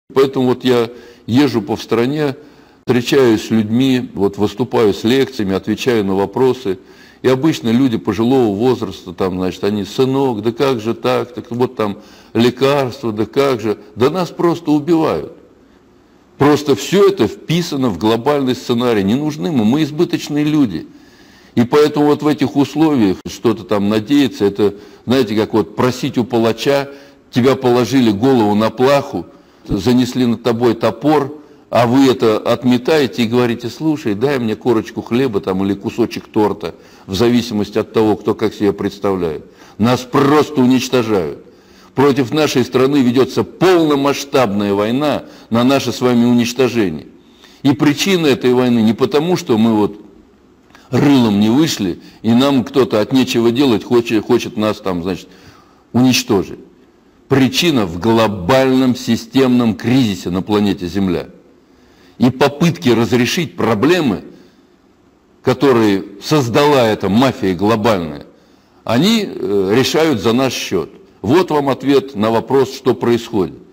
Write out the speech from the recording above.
Поэтому вот я езжу по стране, встречаюсь с людьми, вот выступаю с лекциями, отвечаю на вопросы. И обычно люди пожилого возраста, там, значит, они: сынок, да как же так вот там лекарства, да как же, да нас просто убивают. Просто все это вписано в глобальный сценарий. Не нужны мы избыточные люди. И поэтому вот в этих условиях что-то там надеяться, это, знаете, как вот просить у палача: тебя положили голову на плаху, занесли над тобой топор, а вы это отметаете и говорите: слушай, дай мне корочку хлеба там или кусочек торта, в зависимости от того, кто как себе представляет. Нас просто уничтожают. Против нашей страны ведется полномасштабная война на наше с вами уничтожение. И причина этой войны не потому, что мы вот рылом не вышли, и нам кто-то от нечего делать хочет нас там, значит, уничтожить. Причина в глобальном системном кризисе на планете Земля. И попытки разрешить проблемы, которые создала эта мафия глобальная, они решают за наш счет. Вот вам ответ на вопрос, что происходит.